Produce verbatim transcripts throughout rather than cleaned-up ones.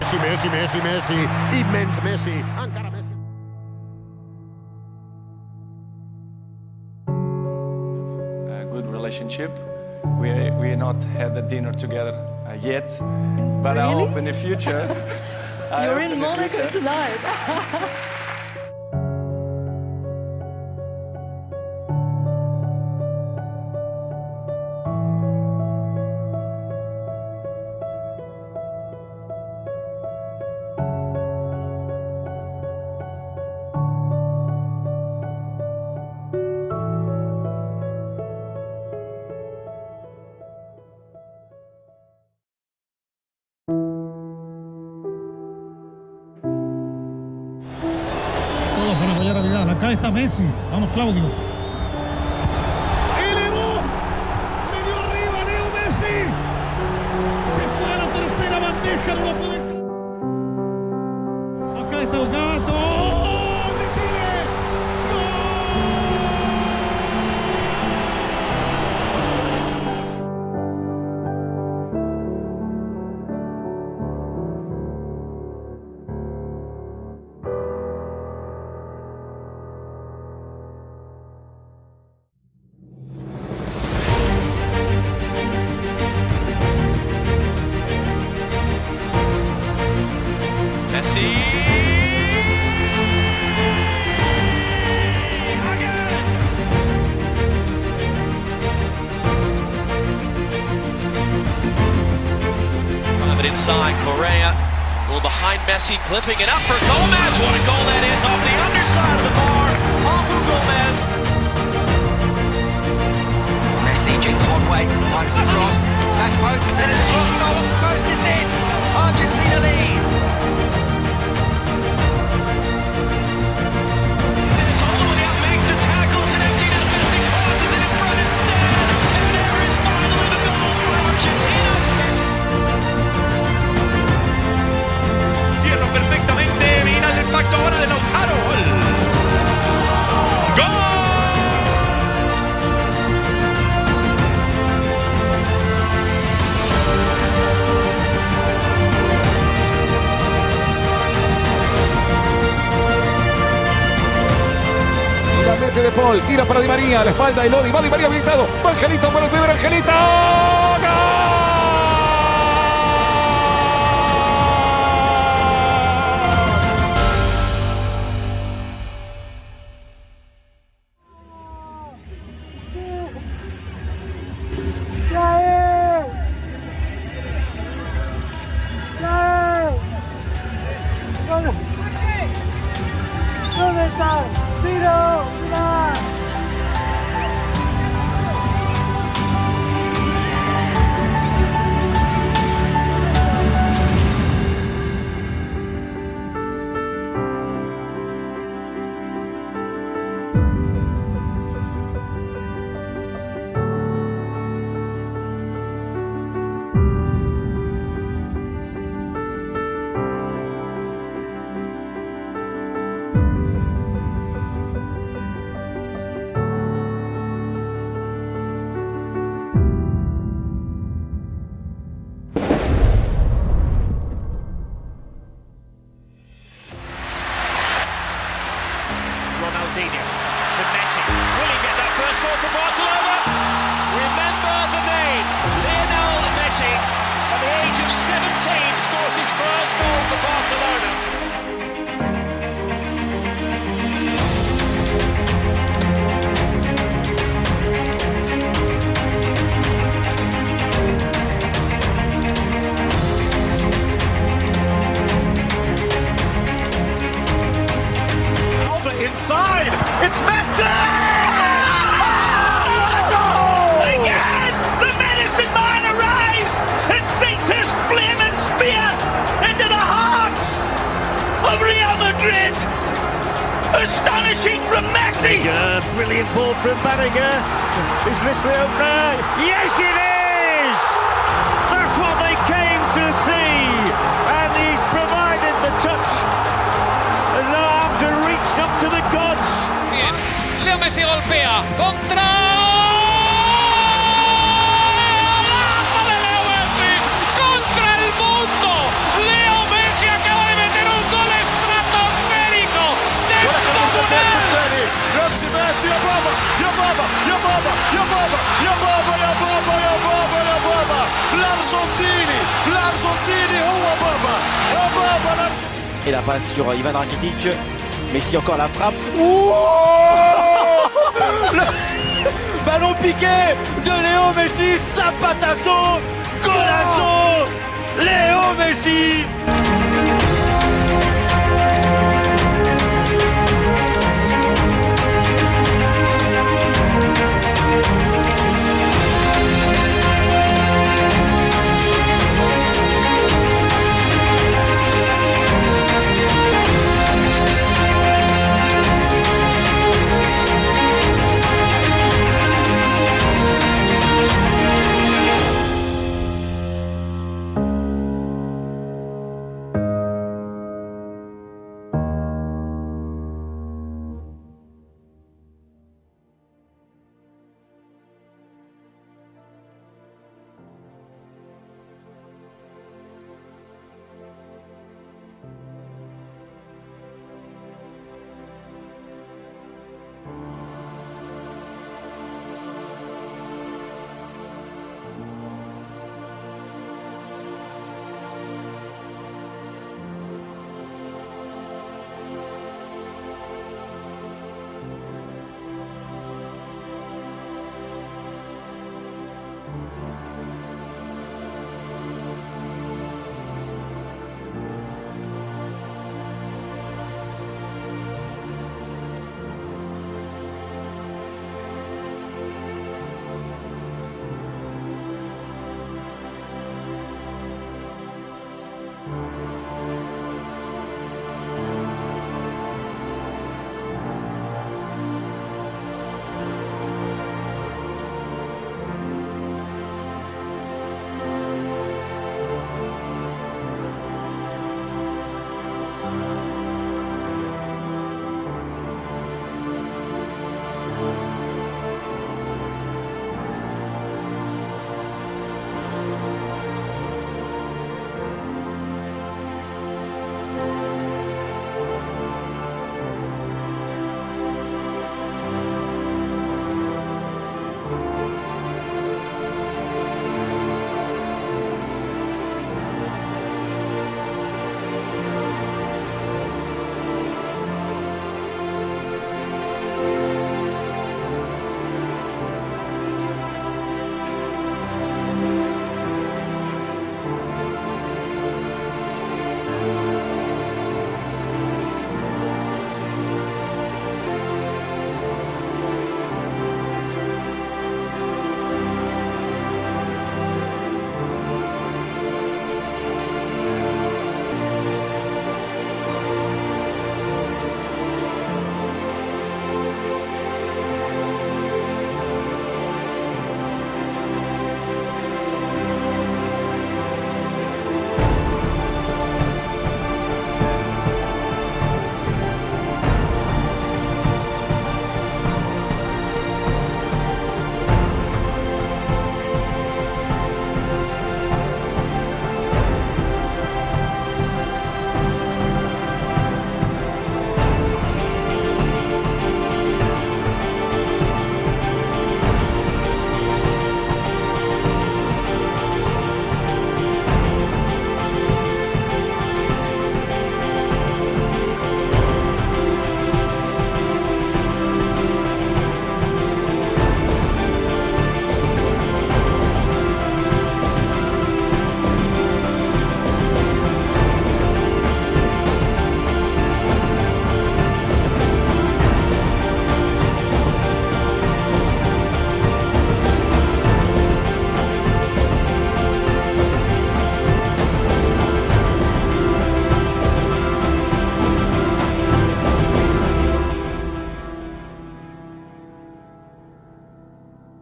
Messi, Messi, Messi, Messi, immens Messi, encara Messi. A good relationship. We we not had a dinner together uh, yet, but Really? I hope in the future. I You're hope in the Monaco future. tonight. Todos van a apoyar a Vidal. Acá está Messi. Vamos, Claudio. ¡Elevó! ¡Medio arriba, Leo Messi! Se fue a la tercera bandeja, no lo pueden creer. Acá está el gato. ¡Gol de Chile! Messi. Again. Five it inside, Correa. A little behind Messi, clipping it up for Gomez. What a goal that is off the underside of the bar. Abu Gomez. Messi jinks one way, finds the cross, back post, it's headed across, goal off the post and it's in! Argentina lead! It's all the way up, makes the tackle, it's an empty net, Messi crosses it in front instead! And there is finally the goal for Argentina! Cierra perfectamente, viene el impacto ahora de Lautaro, gol! ¡Gol! La mete de Paul, tira para Di María, a la espalda de Lodi, va Di María habilitado, va Angelito para el primer Angelito. ¿Dónde está? ¡Ciro! ¡Mirá! Ronaldinho to Messi. Will he get that first goal for Barcelona? Remember the name, Lionel Messi. At the age of seventeen, scores his first goal for Barcelona. Inside, it's Messi! Oh, again, the medicine man arrives and sinks his flaming spear into the hearts of Real Madrid. Astonishing from Messi. Uh, brilliant ball from Banniger. Is this the opener? Yes, it is! That's what they came to see, and he's provided the touch. His arms are reached up to the gods. Bien, Leo Messi golpea contra. ¡Golazo de Leo Messi! ¡Contra el mundo! Leo Messi l'Argentini, l'Argentini هو بابا بابا l'Argentini. Et la passe sur Ivan Rakitic. Messi encore la frappe. Le ballon piqué de Léo Messi, zapatazo, golazo, Léo Messi.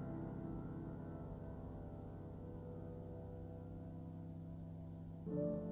you